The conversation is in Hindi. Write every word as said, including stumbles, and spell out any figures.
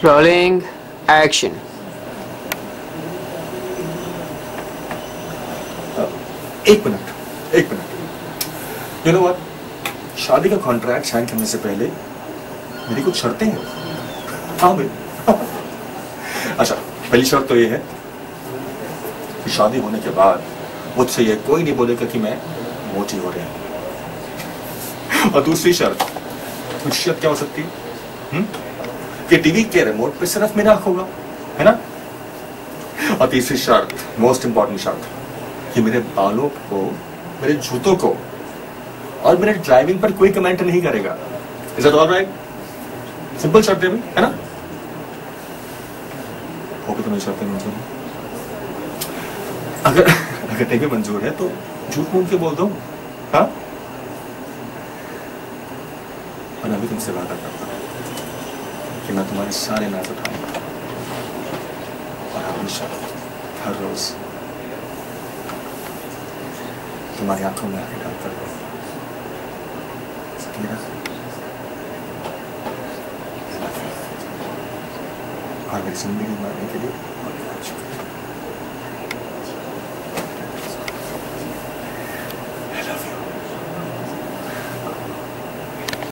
Rolling action. एक मिनट एक मिनट यू नो व्हाट, शादी का कॉन्ट्रैक्ट साइन करने से पहले मेरी कुछ शर्तें हैं। हाँ भाई। अच्छा, पहली शर्त तो ये है कि शादी होने के बाद मुझसे ये कोई नहीं बोलेगा कि मैं मोची हो रही हूं। और दूसरी शर्त, कुछ शर्त क्या हो सकती है? हुँ? कि टीवी के रिमोट पे सिर्फ मेरा हक होगा, है ना? और तीसरी शर्त, मोस्ट इंपॉर्टेंट शर्त, कि मेरे बालों को, मेरे जूतों को और मेरे ड्राइविंग पर कोई कमेंट नहीं करेगा। Is that alright? सिंपल शर्त है भाई, है ना? होगी तो मेरी शर्तें मंजूर है। अगर अगर नहीं भी मंजूर है तो झूठ मूठ के बोल दो। हाँ, और अभी तुमसे वादा करता हूं कि मैं तुम्हारे सारे नाज उठाऊंगा और हमेशा हर रोज तुम्हारी आंखों में आंखें डालकर सकीना, और मेरी जिंदगी मारने के लिए बहुत शुक्रिया।